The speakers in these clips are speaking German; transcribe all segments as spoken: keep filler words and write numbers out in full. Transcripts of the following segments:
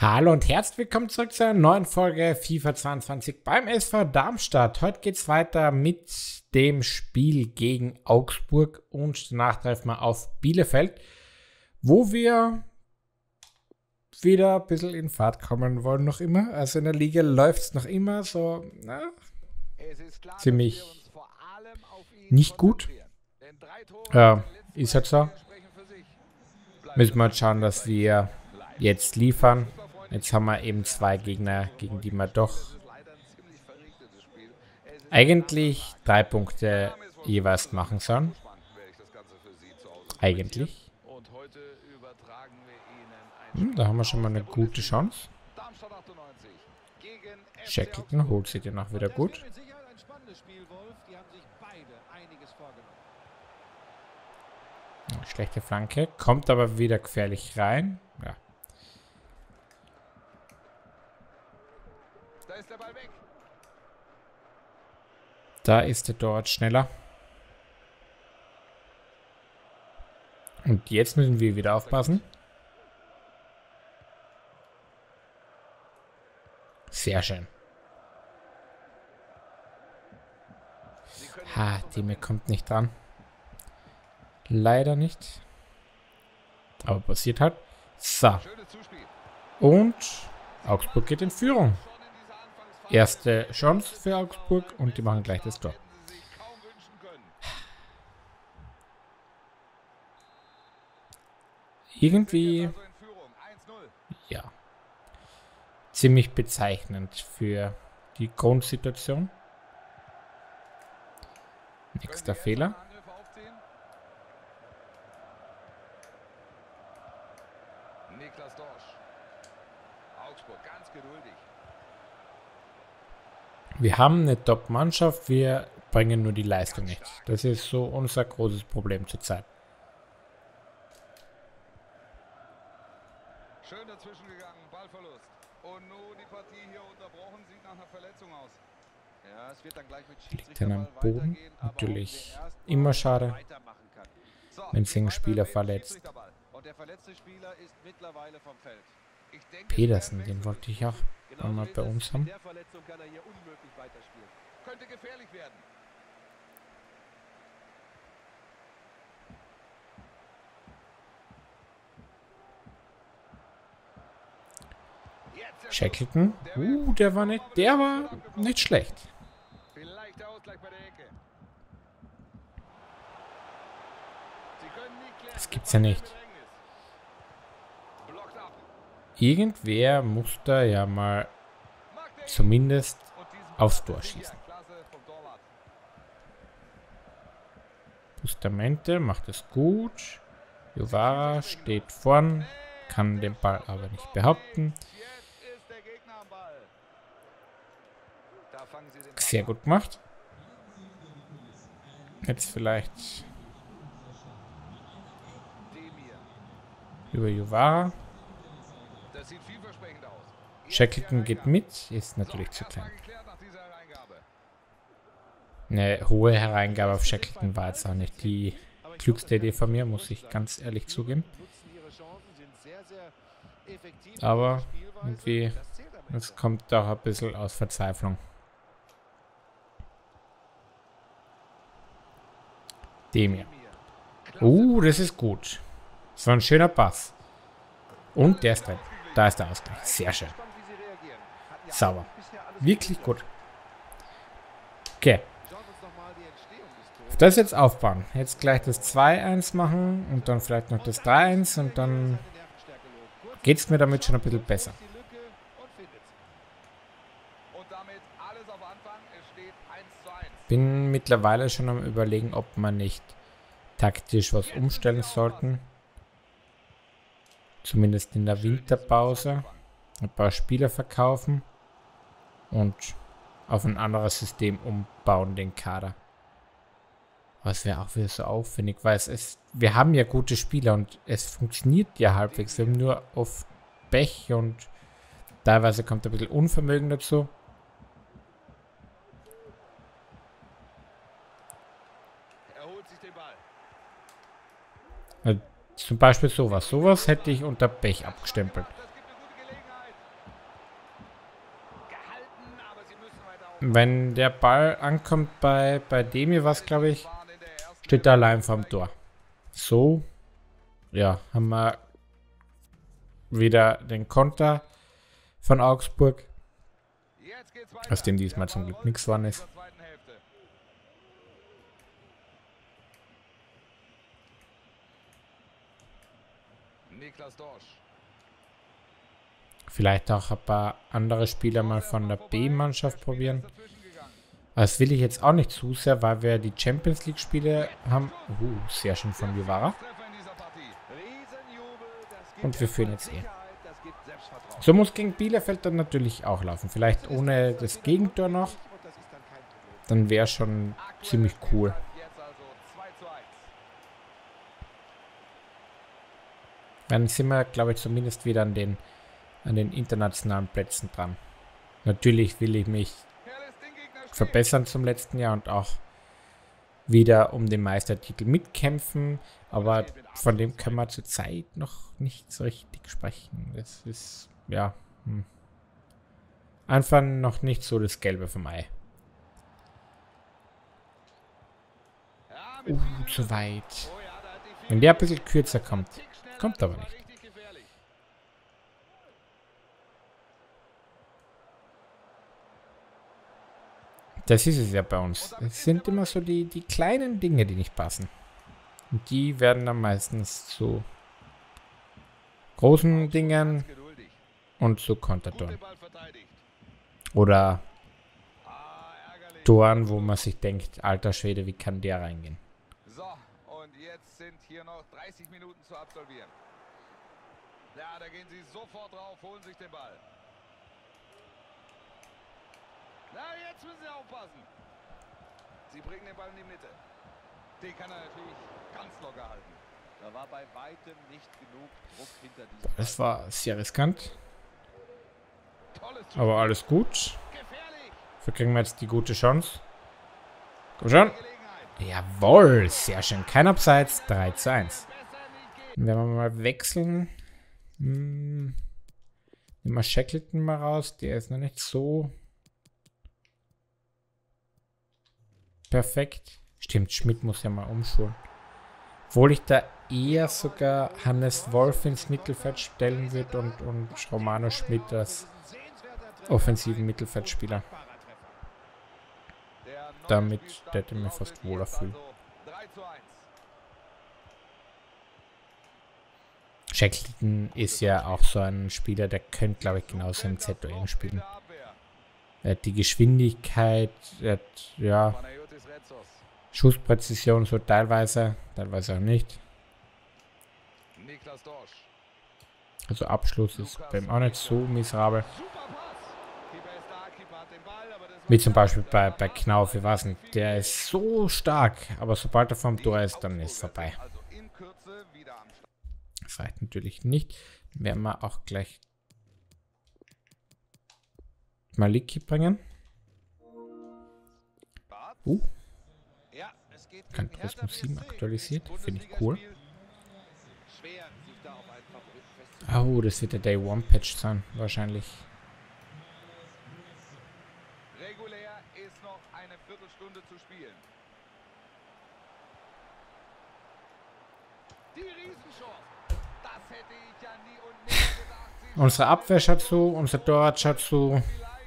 Hallo und herzlich willkommen zurück zu einer neuen Folge FIFA zweiundzwanzig beim S V Darmstadt. Heute geht es weiter mit dem Spiel gegen Augsburg und danach treffen wir auf Bielefeld, wo wir wieder ein bisschen in Fahrt kommen wollen noch immer. Also in der Liga läuft es noch immer so na, ziemlich nicht gut. Ja, ist halt so. Müssen wir halt schauen, dass wir jetzt liefern. Jetzt haben wir eben zwei Gegner, gegen die wir doch eigentlich drei Punkte jeweils machen sollen. Eigentlich. Hm, da haben wir schon mal eine gute Chance. Shackleton holt sich den auch wieder gut. Schlechte Flanke, kommt aber wieder gefährlich rein. Ja. Da ist der Ball weg. Da ist er dort schneller. Und jetzt müssen wir wieder aufpassen. Sehr schön. Ha, die mir kommt nicht dran. Leider nicht. Aber passiert halt. So. Und Augsburg geht in Führung. Erste Chance für Augsburg und die machen gleich das Tor. Irgendwie, ja, ziemlich bezeichnend für die Grundsituation. Nächster Fehler. Wir haben eine Top-Mannschaft, wir bringen nur die Leistung nicht. Das ist so unser großes Problem zurzeit. Schön dazwischen gegangen, Ballverlust. Und nun die Partie hier unterbrochen, sieht nach einer Verletzung aus. Ja, es wird dann gleich mit Liegt dann am Boden. Natürlich immer schade, wenn sich ein Spieler verletzt. Und der verletzte Spieler ist mittlerweile vom Feld. Pedersen, den wollte ich auch mal bei uns haben. Der Verletzung kann er hier unmöglich weiterspielen. Könnte gefährlich werden. Shackleton. Uh, der war nicht, der war nicht schlecht. Vielleicht der Ausgleich bei der Ecke. Sie können nie klären. Das gibt's ja nicht. Irgendwer muss da ja mal zumindest aufs Tor schießen. Bustamante macht es gut. Jovara steht vorn, kann den Ball aber nicht behaupten. Sehr gut gemacht. Jetzt vielleicht über Jovara. Shackleton geht mit, ist natürlich zu klein. Eine hohe Hereingabe auf Shackleton war jetzt auch nicht die klügste Idee von mir, muss ich ganz ehrlich zugeben. Aber irgendwie, es kommt doch ein bisschen aus Verzweiflung. Dem hier. Uh, das ist gut. Das war ein schöner Pass. Und der ist drin. Da ist der Ausgleich. Sehr schön. Sauber. Wirklich gut. Okay. Auf das jetzt aufbauen. Jetzt gleich das zwei eins machen und dann vielleicht noch das drei eins und dann geht es mir damit schon ein bisschen besser. Bin mittlerweile schon am Überlegen, ob man nicht taktisch was umstellen sollten. Zumindest in der Winterpause. Ein paar Spieler verkaufen und auf ein anderes System umbauen, den Kader. Was wäre auch wieder so aufwendig, weil es ist, wir haben ja gute Spieler und es funktioniert ja halbwegs. Wir haben nur oft Pech und teilweise kommt ein bisschen Unvermögen dazu. Er holt sich den Ball. Also zum Beispiel sowas. Sowas hätte ich unter Pech abgestempelt. Wenn der Ball ankommt bei, bei dem hier was, glaube ich, steht er allein vorm Tor. So, ja, haben wir wieder den Konter von Augsburg, aus dem diesmal zum Glück nichts geworden ist. Niklas Dorsch. Vielleicht auch ein paar andere Spieler mal von der B-Mannschaft probieren. Das will ich jetzt auch nicht zu sehr, weil wir die Champions League Spiele haben. Uh, sehr schön von Guevara. Und wir führen jetzt eh. So muss gegen Bielefeld dann natürlich auch laufen. Vielleicht ohne das Gegentor noch. Dann wäre schon ziemlich cool. Dann sind wir, glaube ich, zumindest wieder an den, an den internationalen Plätzen dran. Natürlich will ich mich verbessern zum letzten Jahr und auch wieder um den Meistertitel mitkämpfen. Aber von dem können wir zurzeit noch nicht so richtig sprechen. Das ist, ja, hm. einfach noch nicht so das Gelbe vom Ei. Uh, zu weit. Wenn der ein bisschen kürzer kommt. Kommt aber nicht. Das ist es ja bei uns. Es sind immer so die, die kleinen Dinge, die nicht passen. Und die werden dann meistens zu großen Dingen und zu Kontertoren. Oder Toren, wo man sich denkt, alter Schwede, wie kann der reingehen? So, und jetzt sind hier noch dreißig Minuten zu absolvieren. Ja, da gehen sie sofort drauf, holen sich den Ball. Na, jetzt müssen sie aufpassen. Sie bringen den Ball in die Mitte. Den kann er natürlich ganz locker halten. Da war bei weitem nicht genug Druck hinter diesem. Das war sehr riskant. Aber alles gut. Dafür kriegen wir jetzt die gute Chance. Komm schon. Jawohl, sehr schön. Kein Abseits. drei zu eins. Dann werden wir mal wechseln. Hm. Nehmen wir Shackleton mal raus. Der ist noch nicht so perfekt. Stimmt, Schmidt muss ja mal umschulen. Obwohl ich da eher sogar Hannes Wolf ins Mittelfeld stellen würde und, und Romano Schmidt als offensiven Mittelfeldspieler. Damit hätte ich mich fast wohler fühlen. Shackleton ist ja auch so ein Spieler, der könnte, glaube ich, genauso im Z O M spielen. Er hat die Geschwindigkeit, er hat, ja, Schusspräzision so teilweise, teilweise auch nicht. Also Abschluss ist bei ihm auch nicht so miserabel. Wie zum Beispiel bei, bei Knauf, ich weiß nicht, der ist so stark, aber sobald er vom Tor ist, dann ist es vorbei. Das reicht natürlich nicht. Dann werden wir auch gleich Maliki bringen. Uh. Gran Turismo sieben aktualisiert. Finde ich cool. Oh, das wird der Day One Patch sein, wahrscheinlich. Regulär ist noch eine Viertelstunde zu spielen. Die Riesenchance. Das hätte ich ja nie und nimmer gedacht. Unsere Abwehr schaut so, unser Torwart schaut so.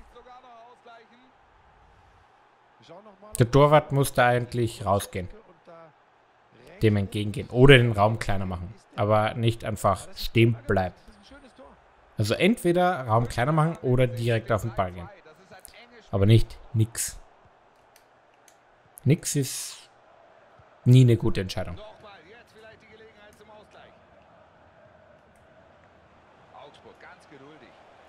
Der Torwart muss da eigentlich rausgehen. Dem entgegengehen. Oder den Raum kleiner machen. Aber nicht einfach stehen bleiben. Also entweder Raum kleiner machen oder direkt auf den Ball gehen. Aber nicht nix. Nix ist nie eine gute Entscheidung. Augsburg ganz geduldig.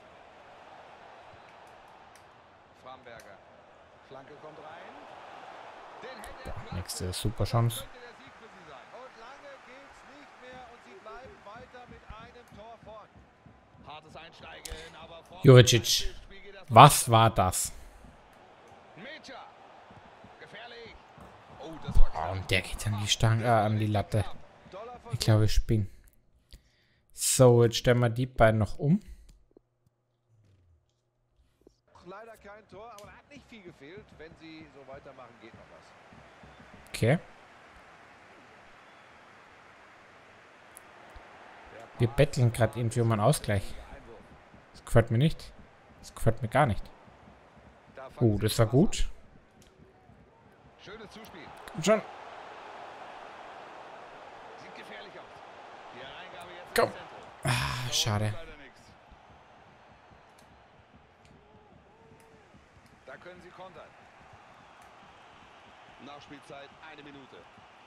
Framberger. Flanke kommt rein. Ja, nächste super Chance. Und lange geht's nicht mehr und sie bleiben weiter mit einem Tor vorn. Hartes Einsteigen, aber Juricic. Was war das? Gefährlich. Oh, das war Oh, und der geht an die Stange, äh, an die Latte. Ich glaube, ich bin. So, jetzt stellen wir die beiden noch um. leider kein Tor, aber er hat nicht viel gefehlt. Wenn sie so weitermachen, geht noch was. Okay. Wir betteln gerade irgendwie um einen Ausgleich. Das gefällt mir nicht. Das gefällt mir gar nicht. Oh, das war gut. Schönes Zuspiel. Schon. Sieht gefährlich aus. Die Hereingabe jetzt Komm. ins Zentrum. Ah, schade. Da können sie kontern. Nachspielzeit eine Minute.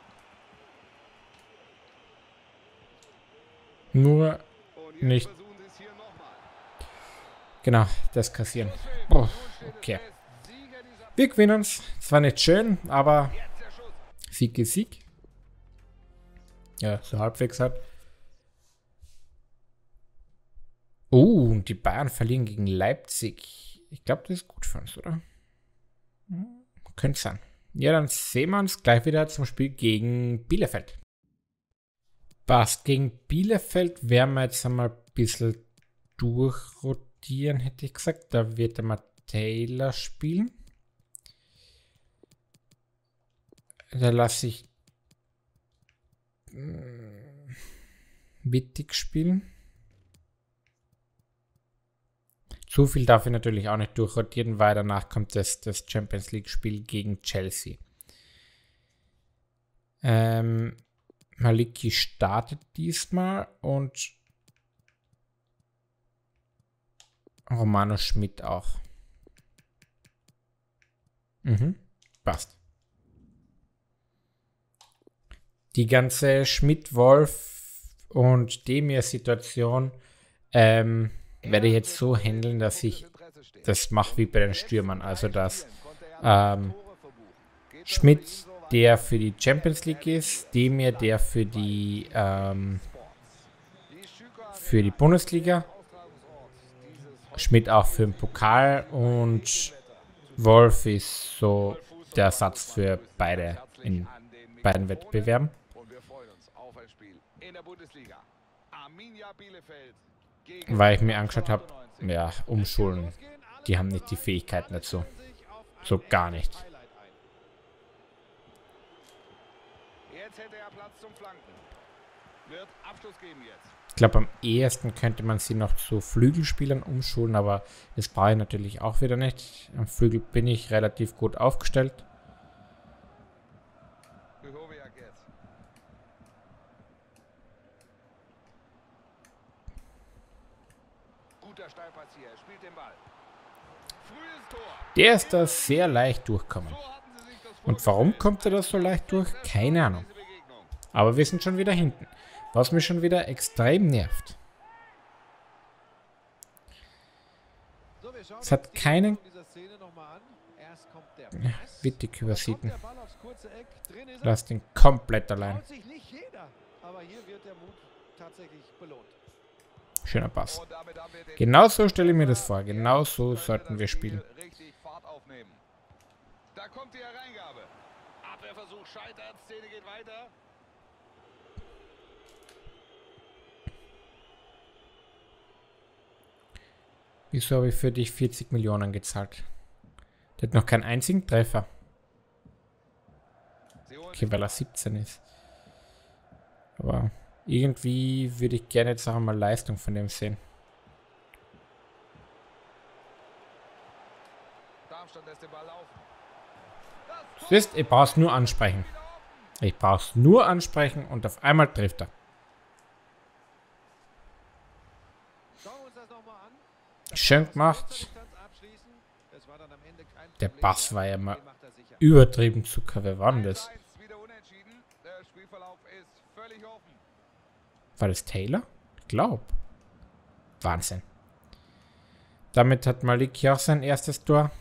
Nur Und jetzt nicht. versuchen sie es hier nochmal. Genau, das kassieren. Oh, okay. Wir gewinnen es. Zwar nicht schön, aber Jetzt der Schuss. Sieg ist Sieg. Ja, so halbwegs halt. Oh, und die Bayern verlieren gegen Leipzig. Ich glaube, das ist gut für uns, oder? Hm, könnte sein. Ja, dann sehen wir uns gleich wieder zum Spiel gegen Bielefeld. Passt. Gegen Bielefeld werden wir jetzt einmal ein bisschen durchrotieren, hätte ich gesagt. Da wird einmal Taylor spielen. Da lasse ich äh, Wittig spielen. So viel darf ich natürlich auch nicht durchrotieren, weil danach kommt das, das Champions League Spiel gegen Chelsea. Ähm, Maliki startet diesmal und Romano Schmidt auch. Mhm, passt. Die ganze Schmidt-Wolf und Demir-Situation ähm, werde ich jetzt so handeln, dass ich das mache wie bei den Stürmern. Also dass ähm, Schmidt der für die Champions League ist, Demir der für die ähm, für die Bundesliga, Schmidt auch für den Pokal und Wolf ist so der Ersatz für beide in beiden Wettbewerben. Weil ich mir angeschaut habe, ja, Umschulen, die haben nicht die Fähigkeiten dazu. So gar nicht. Ich glaube, am ehesten könnte man sie noch zu Flügelspielern umschulen, aber das brauche ich natürlich auch wieder nicht. Am Flügel bin ich relativ gut aufgestellt. Der ist da sehr leicht durchgekommen. Und warum kommt er da so leicht durch? Keine Ahnung. Aber wir sind schon wieder hinten. Was mich schon wieder extrem nervt. Es hat keinen... Ja, Wittig übersieht ihn. Lass den komplett allein. Schöner Pass. Genau so stelle ich mir das vor. Genau so sollten wir spielen. Da kommt die Hereingabe. Abwehrversuch scheitert. Szene geht weiter. Wieso habe ich für dich vierzig Millionen gezahlt? Der hat noch keinen einzigen Treffer. Okay, weil er siebzehn ist. Aber irgendwie würde ich gerne jetzt auch einmal Leistung von dem sehen. Siehst, ich brauche es nur ansprechen. Ich brauche es nur ansprechen und auf einmal trifft er. Schön gemacht. Der Pass war ja mal übertrieben Zucker. Wer war denn das? War das Taylor? Ich glaube. Wahnsinn. Damit hat Maliki auch sein erstes Tor.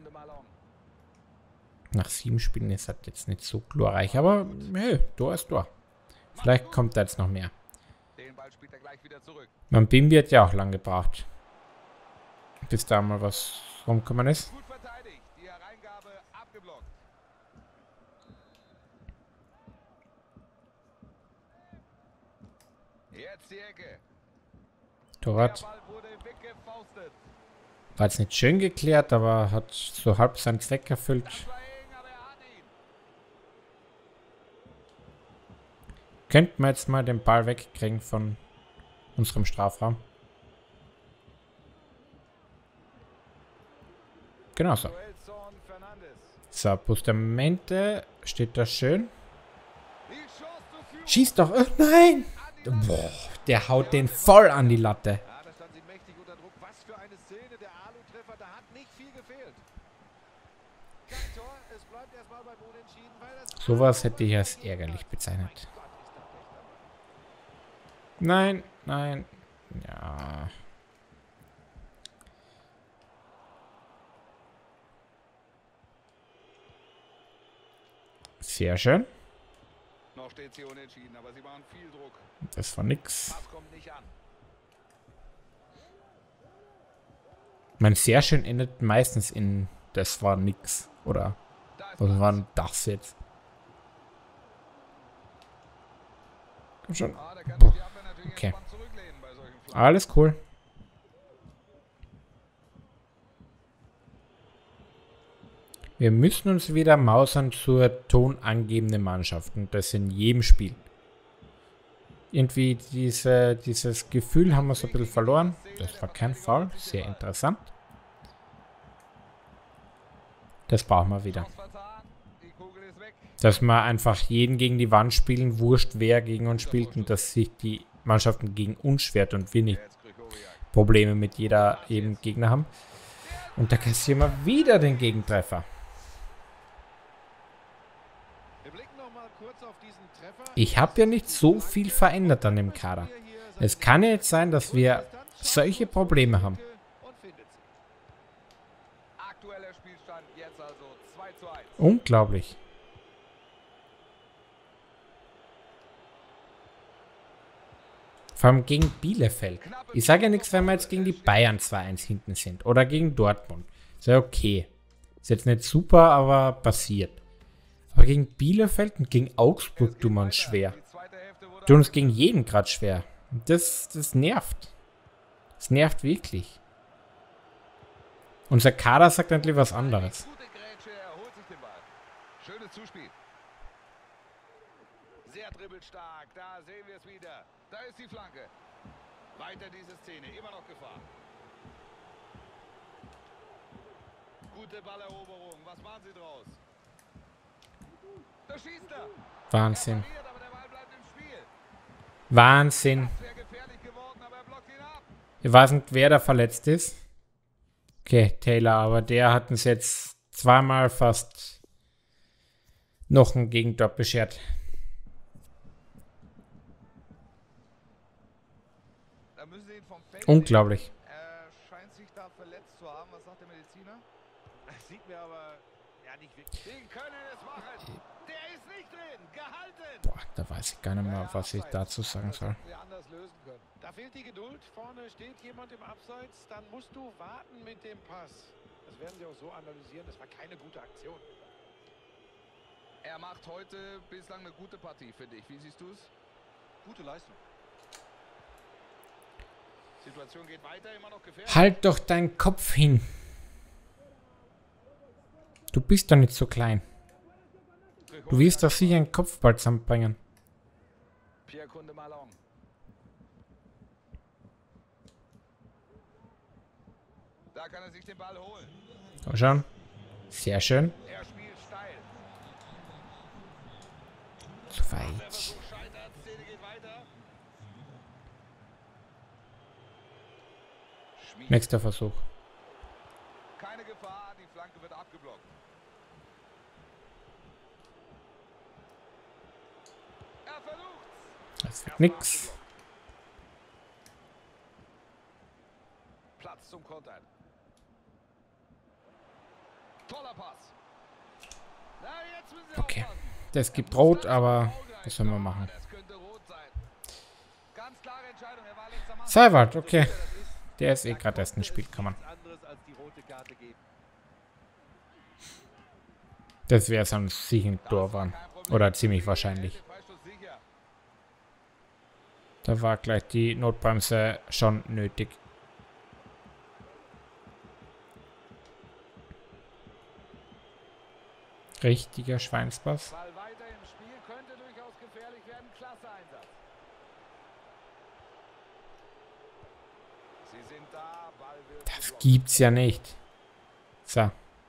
Nach sieben Spielen ist das jetzt nicht so glorreich, aber hey, Tor ist Tor. Vielleicht kommt da jetzt noch mehr. Mein Bimbi hat ja auch lang gebraucht, bis da mal was rumgekommen ist. Torwart. War jetzt nicht schön geklärt, aber hat so halb seinen Zweck erfüllt. Könnten wir jetzt mal den Ball wegkriegen von unserem Strafraum. Genau so. So, Bustamante steht da schön. Schießt doch. Oh nein! Boah, der haut den voll an die Latte. Sowas hätte ich als ärgerlich bezeichnet. Nein, nein. Ja. Sehr schön. Noch steht sie unentschieden, aber sie machen viel Druck. Das war nix. Das kommt nicht an. Mein sehr schön endet meistens in das war nix. Oder was war denn das jetzt? Komm schon. Okay. Alles cool. Wir müssen uns wieder mausern zur tonangebenden Mannschaft. Und das in jedem Spiel. Irgendwie diese, dieses Gefühl haben wir so ein bisschen verloren. Das war kein Foul. Sehr interessant. Das brauchen wir wieder. Dass wir einfach jeden gegen die Wand spielen, wurscht wer gegen uns spielt und dass sich die Mannschaften gegen uns schwert und wir nicht Probleme mit jeder eben Gegner haben. Und da kassieren wir wieder den Gegentreffer. Ich habe ja nicht so viel verändert an dem Kader. Es kann ja jetzt sein, dass wir solche Probleme haben. Unglaublich. Vor allem gegen Bielefeld. Ich sage ja nichts, wenn wir jetzt gegen die Bayern zwei eins hinten sind. Oder gegen Dortmund. Ist ja okay. Ist jetzt nicht super, aber passiert. Aber gegen Bielefeld und gegen Augsburg tun wir uns schwer. Tun uns gegen jeden gerade schwer. Und das, das nervt. Das nervt wirklich. Unser Kader sagt endlich was anderes. Schönes Zuspiel. Sehr dribbelstark. Da sehen wir es wieder. Da ist die Flanke. Weiter diese Szene. Immer noch Gefahr. Gute Balleroberung. Was machen sie draus? Da schießt er. Wahnsinn. Er aber der Ball bleibt im Spiel. Wahnsinn. Das wäre gefährlich geworden, aber er blockt ihn ab. Ich weiß nicht, wer da verletzt ist. Okay, Taylor, aber der hat uns jetzt zweimal fast noch ein Gegentor beschert. Da müssen sie ihn vom Feld Unglaublich. nehmen. Er scheint sich da verletzt zu haben. Was sagt der Mediziner? Das sieht mir aber ja nicht wirklich. Die können es machen. Der ist nicht drin. Gehalten. Boah, da weiß ich gar nicht mehr, was ich dazu sagen soll. Wir anders lösen können. Da fehlt die Geduld. Vorne steht jemand im Abseits. Dann musst du warten mit dem Pass. Das werden sie auch so analysieren. Das war keine gute Aktion. Er macht heute bislang eine gute Partie, finde ich. Wie siehst du es? Gute Leistung. Situation geht weiter, immer noch gefährlich. Halt doch deinen Kopf hin. Du bist doch nicht so klein. Du wirst doch sicher einen Kopfball zusammenbringen. Pierre Kunde Malong. Da kann er sich den Ball holen. Komm schon. Sehr schön. Er spielt steil. Zu weit. Scheitert, Szene geht weiter. Schmied. Nächster Versuch. Keine Gefahr, die Flanke wird abgeblockt. Er versucht's. Das wird nix. Platz zum Kontern. Toller Pass. Na, jetzt müssen sie Okay. aufpassen. Das gibt Rot, aber was soll man machen? Das könnte rot sein. Ganz klare Entscheidung. Er war links am Mann. Seiwald, okay. Der ist eh gerade erst ein Spiel, kann man. Anderes als die rote Karte geben. Das wäre so ein sicheren Tor waren. Oder ziemlich wahrscheinlich. Freistoß sicher. Da war gleich die Notbremse schon nötig. Richtiger Schweinspass. Ball weiter im Spiel, könnte durchaus gefährlich werden. Klasse Einsatz. Sie sind da, Ball wird Das geblockt. gibt's ja nicht. So.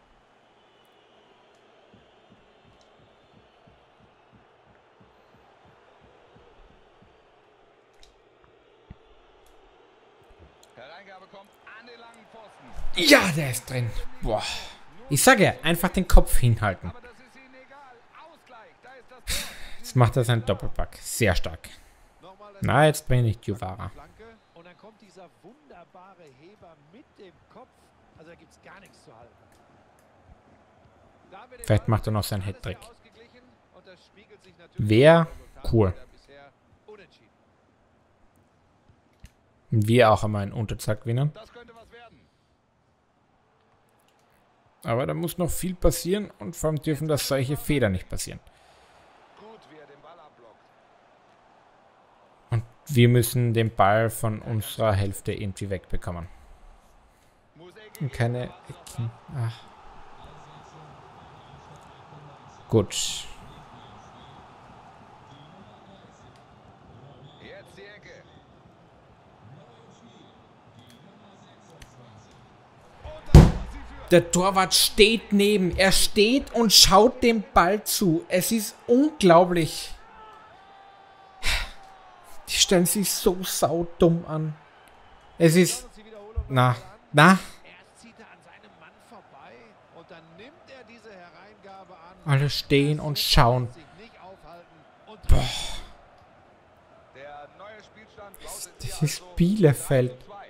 Hereingabe kommt an den langen Pfosten. Ja, der ist drin. Boah. Ich sage ja, einfach den Kopf hinhalten. Aber das ist ihnen egal. Ausgleich, da ist das Tor. Jetzt macht er seinen Doppelpack. Sehr stark. Nochmal das Na, jetzt bringe ich Juvara. Flanke. Und dann kommt dieser wunderbare Heber mit dem Kopf. Also da gibt es gar nichts zu halten. Da wird der Vielleicht Ball macht er noch seinen alles Hattrick. sehr ausgeglichen und das spiegelt sich natürlich Wär im Resultat cool. wieder bisher unentschieden. Wir auch einmal in Unterzahl gewinnen. Das könnte was werden. Aber da muss noch viel passieren und vor allem dürfen das solche Fehler nicht passieren. Gut, wie er den Ball abblockt. Und wir müssen den Ball von unserer Hälfte irgendwie wegbekommen. Muss er Und keine Ecken. Ach. Gut. Jetzt die Ecke. Und dann hat sie für. Der Torwart steht neben. Er steht und schaut dem Ball zu. Es ist unglaublich. Die stellen sich so saudumm an. Es ist... Und sie Wiederholung Na, noch mal an. na. Erst zieht er an seinem Mann vorbei und dann nimmt er diese Hereingabe an. Alle stehen und schauen. Sich nicht aufhalten und Boah. Der neue Spielstand lautet Das hier ist also Bielefeld. drei zu zwei.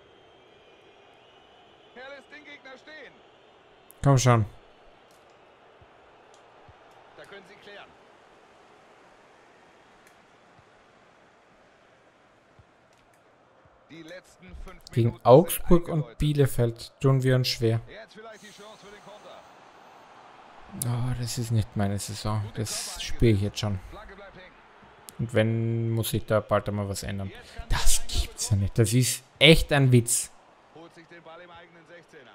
Er lässt den Gegner stehen. Komm schon. Da können sie klären. Die letzten fünf Gegen Minuten Augsburg sind und eingeläutet. Bielefeld tun wir uns schwer. Jetzt vielleicht die Chance für den Konter. Oh, das ist nicht meine Saison. Das spiele ich jetzt schon. Flanke bleibt hängen. Und wenn, muss ich da bald einmal was ändern. Das gibt's ja nicht. Das ist echt ein Witz. Holt sich den Ball im eigenen sechzehner.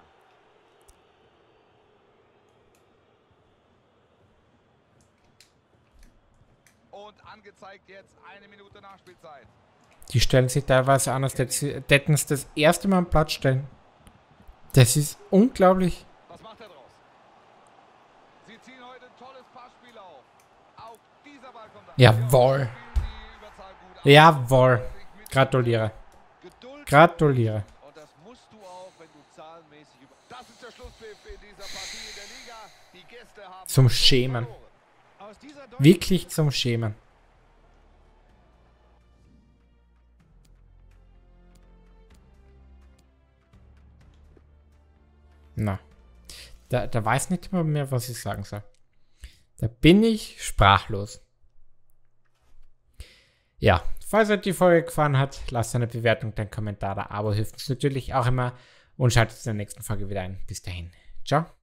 Und angezeigt jetzt eine Minute Nachspielzeit. Die stellen sich teilweise an, als hätten sie das erste Mal am Platz stellen. Das ist unglaublich. Was macht er draus? Sie ziehen heute ein tolles Passspiel auf. Auch dieser Ball kommt an. Jawohl. Spielen die Überzahl gut aus. Jawohl. Gratuliere. Geduld. Gratuliere. Und das musst du auch, wenn du zahlenmäßig über. Das ist der Schlusspfiff in dieser Partie in der Liga. Die Gäste haben Zum also Schämen. verloren. Aus dieser Wirklich zum Schämen. Na. Da, da weiß nicht mal mehr, was ich sagen soll. Da bin ich sprachlos. Ja, falls euch die Folge gefallen hat, lasst eine Bewertung, einen Kommentar da. Abo hilft uns natürlich auch immer. Und schaltet in der nächsten Folge wieder ein. Bis dahin. Ciao.